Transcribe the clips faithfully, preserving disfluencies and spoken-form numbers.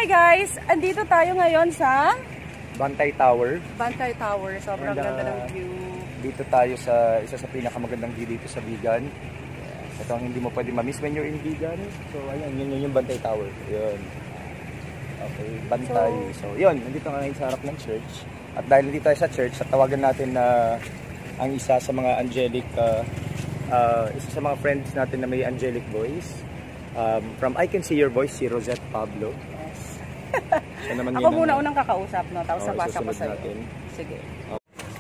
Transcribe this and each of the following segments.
Hi guys! Andito tayo ngayon sa Bantay Tower. Bantay Tower. Sobrang And, uh, ganda ng view. Dito tayo sa isa sa pinakamagandang view dito sa Vigan. Ito ang hindi mo pwede ma-miss when you're in Vigan. So ayan, yun, yun yung Bantay Tower. Yun. Okay, Bantay. So, so yun, nandito nga ngayon sa harap ng church. At dahil nandito tayo sa church, at tawagan natin na uh, ang isa sa mga angelic, uh, uh, isa sa mga friends natin na may angelic voice. Um, from I Can See Your Voice, si Rosette Pablo. Yes. So, naman ako muna unang kakausap, no? Tapos oh, napasa ko sa'yo. Sige. Oh.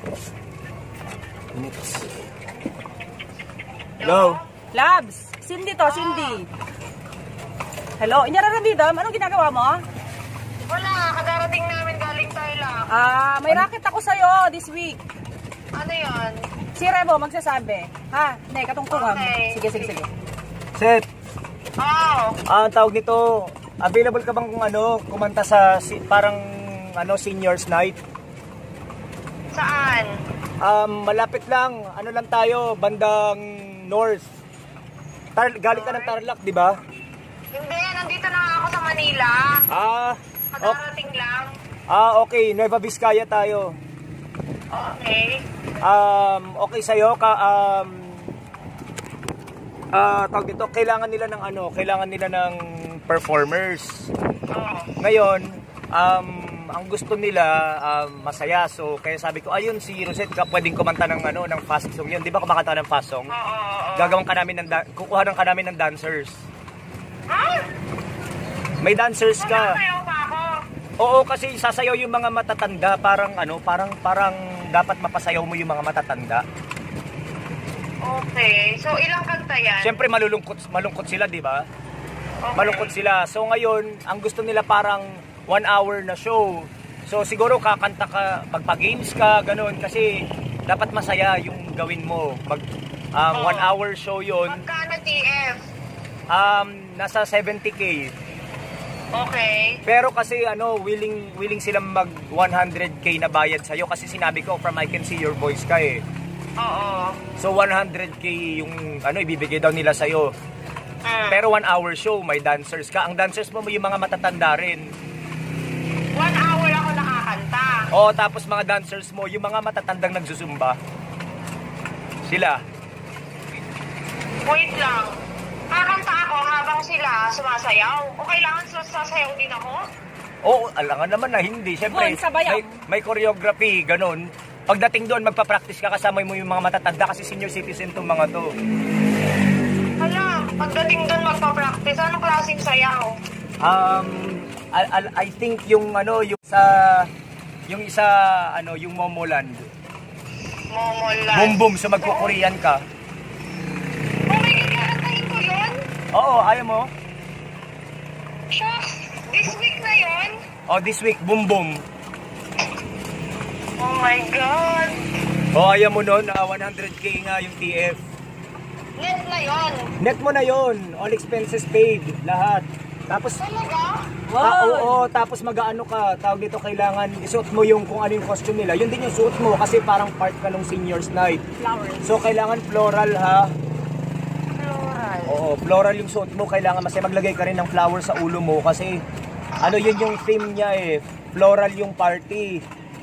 Hello? Labs! Cindy to, Cindy. Hello? Inyararamidam, anong ginagawa mo? Wala, kadarating namin galing Thailand. Ah, may ano? Racket ako sa'yo this week. Ano yun? Si Rebo magsasabi. Ha? Ne, katungtungan. Okay. Sige, sige, sige. Set! Oh. Ah, ang tawag nito, available ka bang kung ano, kumanta sa si, parang ano seniors night? Saan? Um, malapit lang, ano lang tayo, bandang north. Tar galing ka ng Tarlac, di ba? Hindi, nandito na ako sa Manila. Ah, kadarating okay. lang. Ah, okay, Nueva Vizcaya tayo. Okay. Um, okay sa'yo ka um Ah, uh, tawag dito, kailangan nila ng ano, kailangan nila ng performers. Oh. Ngayon, um, ang gusto nila um, masaya. So, kaya sabi ko, ayun si Rosette ka pwedeng kumanta ng ano, ng fast song 'yun. 'Di ba kumakanta ng fast song? Oo. Oh, oh, oh. Gagawin ka namin ng kukuhanan ka namin ng dancers. Ha? May dancers ka. Sasayaw pa ako. Oo, kasi sasayaw yung mga matatanda, parang ano, parang parang dapat mapasayaw mo yung mga matatanda. Okay. So, ilang kanta yan? Siyempre malulungkot, malungkot sila, di ba? Okay. Malungkot sila. So, ngayon, ang gusto nila parang one hour na show. So, siguro kakanta ka, magpa-games ka, ganun. Kasi, dapat masaya yung gawin mo. Mag, um, oh. one hour show yun. Magkano T F? Um, nasa seventy K. Okay. Pero kasi, ano, willing, willing silang mag one hundred K na bayad sa'yo. Kasi sinabi ko, from I Can See Your Voice ka eh. Oo. So one hundred K yung ano ibibigay daw nila sa iyo. Mm. Pero one hour show, may dancers ka. Ang dancers mo yung mga matatanda rin. One hour ako nakakanta. Oo, tapos mga dancers mo yung mga matatandang nagsusumba. Sila. Wait lang. Kakanta ako habang sila sumasayaw. O kailangan sasayaw din ako? Oo, alangan naman na hindi. Siyempre, may, may choreography, ganun. Pagdating doon, magpa-practice ka, kasama mo yung mga matatanda kasi senior citizen tong mga to. Hala, pagdating doon magpa-practice, anong klaseng sayaw? Um, I, I, I think yung ano, yung sa yung isa ano, yung Momoland. Momoland. Boom boom, so magko-Korean ka. Oh my God, kakantahin ko yun? Oo, ayaw mo? Shucks, this week na yun? Oh, this week, boom boom. Oh my God! O, oh, ayaw mo nun, uh, one hundred K nga yung T F. Net na yon. Net mo na yon, all expenses paid, lahat. Tapos, talaga? Wow! Ah, oo, oo, tapos mag-ano ka, tawag dito, kailangan isuot mo yung kung ano yung costume nila. Yun din yung suot mo kasi parang part ka ng seniors night. Flowers. So, kailangan floral ha. Floral? Oo, floral yung suot mo. Kailangan mas maglagay ka rin ng flower sa ulo mo kasi ano yun yung theme niya eh. Floral yung party.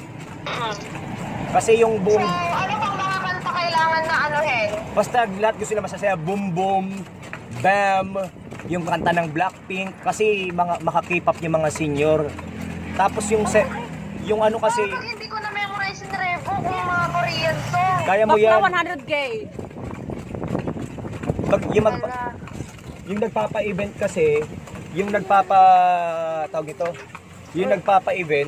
Kasi yung boom. So, ano pang mga kanta kailangan na anuhin? Basta lahat gusto nila masasaya. Boom boom, bam, yung kanta ng Blackpink. Kasi mga maka-K-pop yung mga senior. Tapos yung se yung ano kasi. Oh, hindi ko na-memorize ni Revo kung mga Korean song. Kaya mo yan. one hundred K. Pag, yung, magpa, yung nagpapa-event kasi, yung nagpapa, tawag ito, yung nagpapa-event,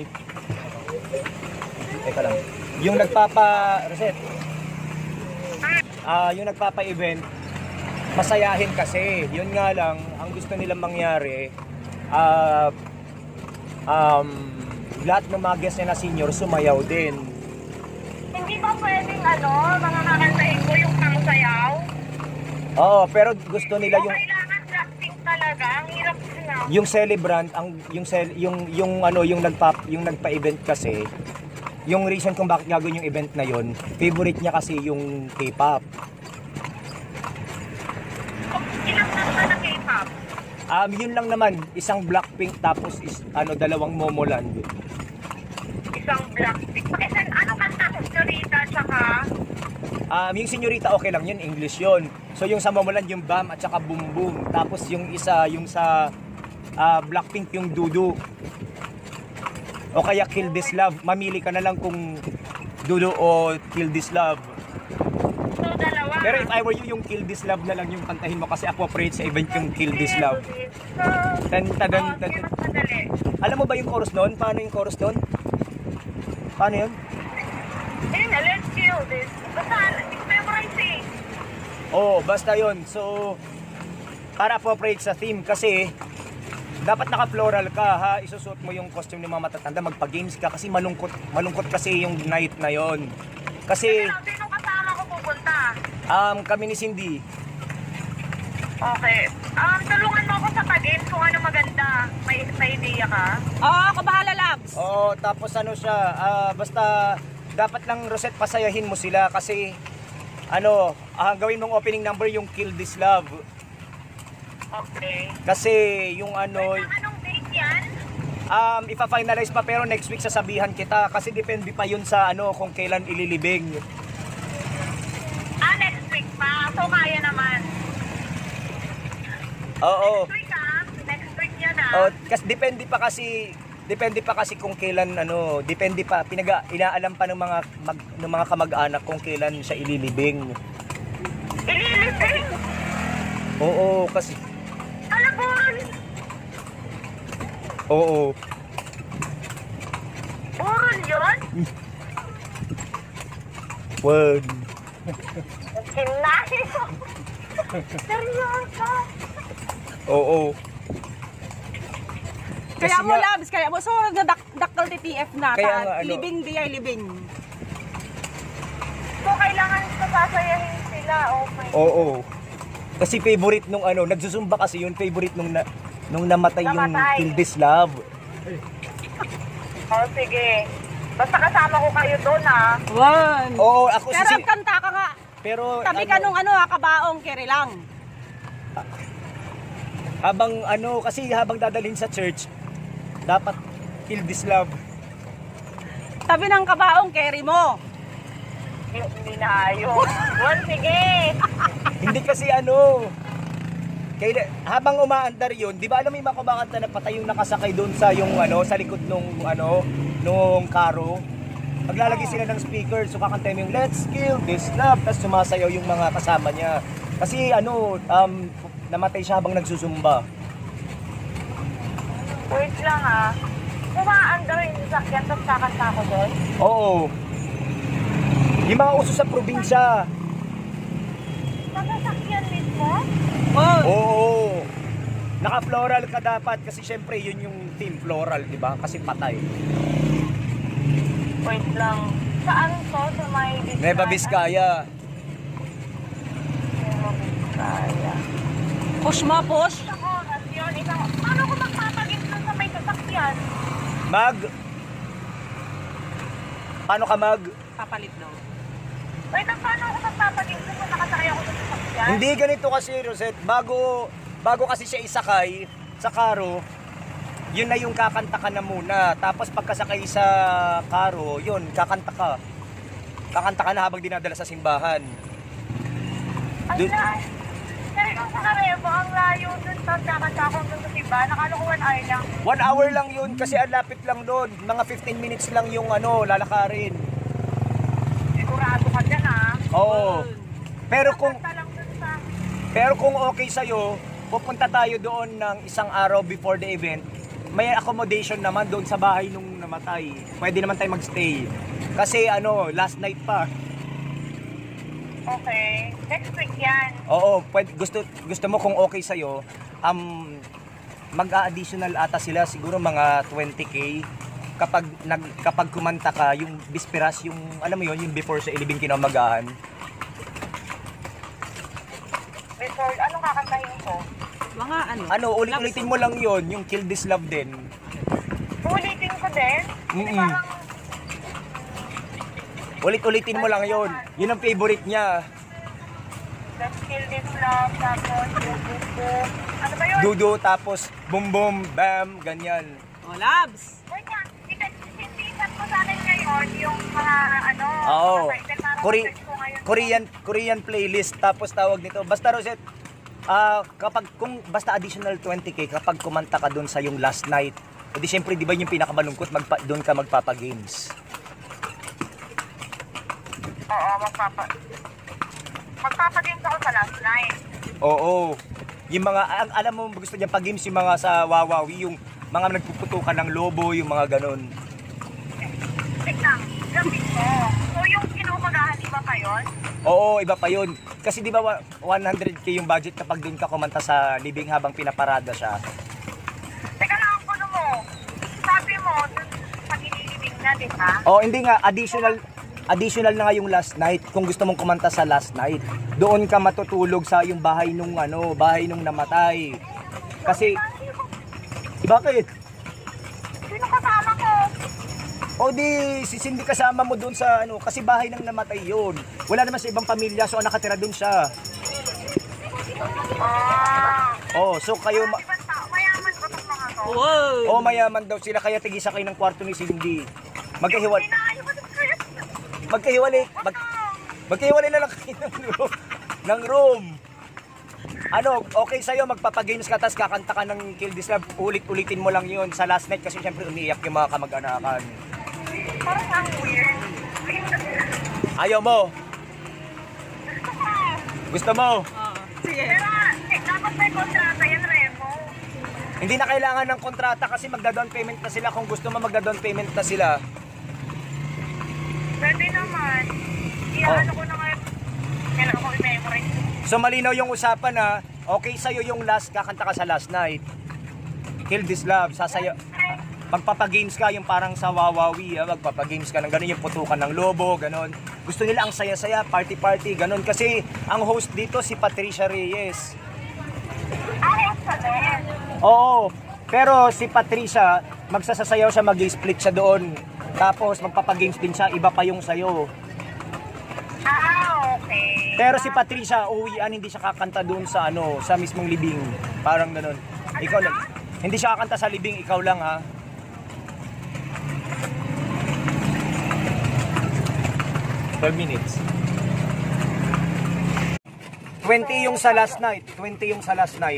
teka lang. Yung nagpapa reset. Ah, uh, yung nagpapa-event masayahin kasi. Yun nga lang ang gusto nilang mangyari ah uh, um lahat ng mga guests na senior sumayaw din. Hindi ba pwedeng ano, mga kakantahin ko yung pangsayaw? Oo, pero gusto nila yung kailangan Blackpink talaga. Ang hirap na. Yung celebrant, ang yung cel, yung yung ano, yung nagpa yung nagpa-event kasi. Yung reason kung bakit gagawin yung event na yon, favorite niya kasi yung K-pop. Ilang kanta na K-pop? Um, yun lang naman, isang Blackpink tapos is, ano, dalawang Momoland. Isang Blackpink. Pakisend, ano kanta ko? Senyorita, tsaka... Um, yung Senyorita okay lang yun, English yun. So yung sa Momoland yung Bam at saka Boom Boom. Tapos yung isa, yung sa uh, Blackpink yung Dudu. O kaya Kill This Love. Mamili ka na lang kung Dudu o Kill This Love. So, dalawa. Pero if I were you, yung Kill This Love na lang yung kantahin mo kasi appropriate sa event yung Kill This Love. Tan tagan Oh, tan. sige, mas madali. Alam mo ba yung chorus noon? Paano yung chorus noon? Paano yun? Ayun na, let's kill this. Basta, it's memorizing. Oo, basta yun. So, para appropriate sa theme kasi dapat naka-floral ka ha. Isusuot mo yung costume ng mga matatanda. Magpa-games ka kasi malungkot. Malungkot kasi yung night na yon. Kasi, Sige lang, sino kasama ko pupunta? um, kami ni Cindy. Okay. Um, tulungan mo ako sa pag-game kung ano maganda. May, may idea ka? Oo, ako bahala, Labs. Oo, tapos ano siya, ah, basta dapat lang Rosette pasayahin mo sila kasi ano, ah, gawin mong opening number yung Kill This Love. Okay. Kasi yung ano, Wait, anong date yan? um, ipa-finalize pa pero next week sasabihan kita kasi depende pa yun sa ano kung kailan ililibing. Ah, next week pa. So, kaya naman. Oo. Next week ah. Next week yan ah. Oh, kasi depende pa kasi depende pa kasi kung kailan ano, depende pa pinaga inaalam pa ng mga mag, ng mga kamag-anak kung kailan siya ililibing. Ililibing. Oo, kasi Alaburan. oo. Buron yun? Word. Gimnasyo. Seryoso. Oo. Kaya Kasi mo, nga- Labs, kaya mo. So, nadak dakal T T F na. Kaya ta, nga, ano- Libing di ay libing. So, kailangan sasayahin sila. Okay. Oo. Kasi favorite nung ano, nagsusumba kasi yun, favorite nung na, nung namatay, yung Namatay. Kill This Love. Oh, sige. Basta kasama ko kayo doon ah. One. Oo, ako Pero si ang kanta ka nga. pero Tabi ka nung ano, ha, kabaong, kere lang. habang ano, kasi habang dadalhin sa church, dapat Kill This Love. Tabi ng kabaong, kere mo. Hindi, hindi na ayos. One, sige. Hindi kasi ano, kaya, habang umaandar yun, di ba alam mo yung mga kumakanta na patay yung nakasakay doon sa yung ano, sa likod nung ano, nung karo. Maglalagay sila ng speaker, so kakanta mo yung Let's Kill This Love, tapos sumasayaw yung mga kasama niya. Kasi ano, um, namatay siya habang nagsusumba. Wait lang ah. Kumaandar yung sasakyan tapos kakanta ko doon. Oo. Yung mga uso sa probinsya. Sa sasakyan mismo? Oh. Oo. Naka-floral ka dapat kasi syempre yun yung team floral, di ba? Kasi patay. Wait lang. Saan to? Sa may Vizcaya? Nueva Vizcaya. Nueva Vizcaya. Push mo, push. Isang oras yun. Isang... Paano ko magpapagin doon sa may sasakyan? Mag. Paano ka mag? Papalit daw. Wait lang, paano ako magpapagin doon kung nakasakay ako sa sasakyan? Hindi ganito kasi, Rosette. Bago, bago kasi siya isakay sa karo, yun na yung kakanta ka na muna. Tapos pagkasakay sa karo, yun, kakanta ka. Kakanta ka na habang dinadala sa simbahan. Ang Dun- layo. Seryoso ka rin po, ang layo doon. Tapos kakanta ako doon sa iba. Nakalo ko one hour lang. One hour lang yun kasi ang lapit lang doon. Mga fifteen minutes lang yung ano, lalakarin. Sigurado ka dyan ah. Oo. Pero kung Kanta lang doon sa... pero kung okay sa'yo, pupunta tayo doon ng isang araw before the event. May accommodation naman doon sa bahay nung namatay. Pwede naman tayo magstay. Kasi ano, last night pa. Okay. Next week yan. Oo, pwede, gusto gusto mo kung okay sa'yo, um, mag-a-additional ata sila siguro mga twenty K kapag nag kapag kumanta ka yung bisperas, yung alam mo yun, yung before sa ilibing kinamagahan. Before, anong kakantahin ko? Mga ano. Ano, ulit-ulitin mo lang yon, yung Kill This Love din. Ulitin ko din? Hindi Mm-mm. parang... Ulit-ulitin mo lang yon. Yun ang favorite niya. Let's Kill This Love, tapos yung Dudu. Ano ba yun? Dudu, tapos boom boom, bam, ganyan. Oh, Labs. Wait nga, itinitisan ko sa akin ngayon yung mga ano, Oo. mga title para Kore- ma-search ko ngayon. Korean Korean playlist tapos tawag nito. Basta Rosette, ah kapag kung basta additional twenty K kapag kumanta ka doon sa yung last night, edi syempre di ba yung pinakamalungkot magpa, doon ka magpapa-games. Oo, magpapa... Magpapagames ako sa last night. Oo. Yung mga ang, alam mo gusto niya pag-games yung mga sa Wawawi, yung mga nagpuputukan ng lobo, yung mga ganon. Tignan, gabi ko. So yung kinumagahan, iba pa yun? Oo, iba pa yun. Kasi di ba wa- one hundred K yung budget kapag doon ka kumanta sa libing habang pinaparada siya. Teka lang, ano mo? Sabi mo, dun pag inilibing na, di ba? Oh, hindi nga additional additional na nga yung last night. Kung gusto mong kumanta sa last night, doon ka matutulog sa yung bahay nung ano, bahay nung namatay. Kasi bakit? Sino kasama ko? O di si Cindy kasama mo doon sa ano, kasi bahay nang namatay yun. Wala naman sa ibang pamilya, so nakatira doon siya. Ah. Oh, so kayo ma- Ibang tao, mayaman ba itong mga to? Wow. oh, mayaman daw sila kaya tigisa kayo ng kwarto ni Cindy. Magkahiwalay. Pinaayo mo sa script. Magkahiwalay. Mag Magkahiwalay na lang kayo ng room. Ng room. Ano, okay sa'yo, magpapagames ka, tas kakanta ka ng Kill This Love, ulit-ulitin mo lang yun sa last night kasi syempre umiiyak yung mga kamag-anakan. Parang ang weird. Ayaw mo? Gusto ko. Gusto mo? Oh, sige. Pero, eh, dapat may kontrata yan, Remo. Hindi na kailangan ng kontrata kasi magda-down payment na sila. Kung gusto mo magda-down payment na sila. Pwede naman. Oh. Iyaano ko na ngayon. Kailangan ko i-memorize. So malinaw yung usapan na okay sa'yo yung last, kakanta ka sa last night. Kill This Love, sasayo. Magpapagames ka yung parang sa Wawawi, ah, magpapagames ka ng gano'n, yung putukan ng lobo, gano'n. Gusto nila ang saya-saya, party-party, gano'n. Kasi ang host dito si Patricia Reyes. Ay, excellent. Oo, pero si Patricia, magsasasayaw siya, mag-split siya doon. Tapos magpapagames din siya, iba pa yung sayo. Ah, okay. Pero si Patricia, uwian, hindi siya kakanta doon sa ano, sa mismong libing. Parang gano'n. Ikaw lang. Hindi siya kakanta sa libing, ikaw lang ha. twelve minutes. twenty yung sa last night. twenty yung sa last night.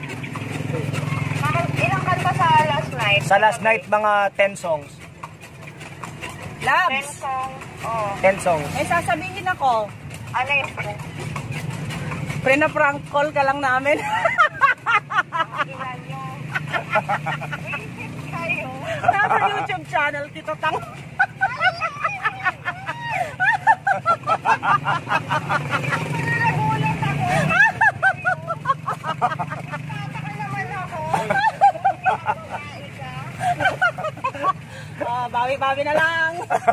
Mga ilang kanta sa last night? Sa last night, mga ten songs. Ten Labs. song. Oh. ten songs. May sasabihin ako. Ano yun? Pre na prank call ka lang namin. Ilan nyo? Kayo. Nasa YouTube channel, Tito Tang. Nagulat ako. Tataka naman ako. Ah, bawi-bawi na lang.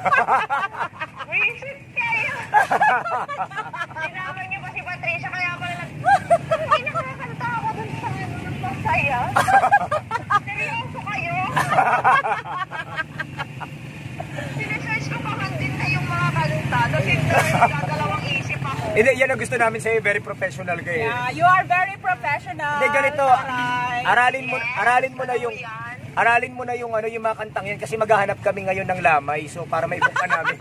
Wisit kayo. Sinaman niyo pa si Patricia kaya pala nag... Hindi nakakanta ako dun sa ano ng masaya. Seryoso kayo? Sinesearch ko pa din na yung mga kanta. Tapos hindi nagdadalawang isip ako. Hindi, yan ang gusto namin sa'yo. Very professional kayo. Yeah, you are very professional. Hindi, ganito. Taray. Aralin mo, aralin mo na yung... Aralin mo na yung ano yung mga kantang yan kasi maghahanap kami ngayon ng lamay. So para may book ka namin.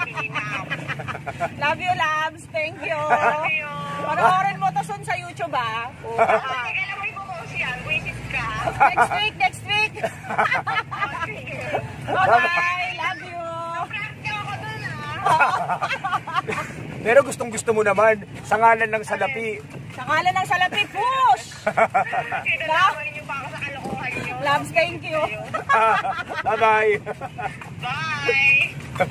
Love you, Labs. Thank you. Love you. Panoorin mo to soon sa YouTube, ah. Oh. Ah, kailan mo i-post yan? Wisit ka. Next week, next week. Sige. Bye-bye. Love you. Practice ako dun ah. Pero gustong gusto mo naman sa ngalan ng salapi. Sa ngalan ng salapi, push. Kinalawin niyo pa ako sa kalokohan niyo. Labs, thank you. Bye-bye. Bye!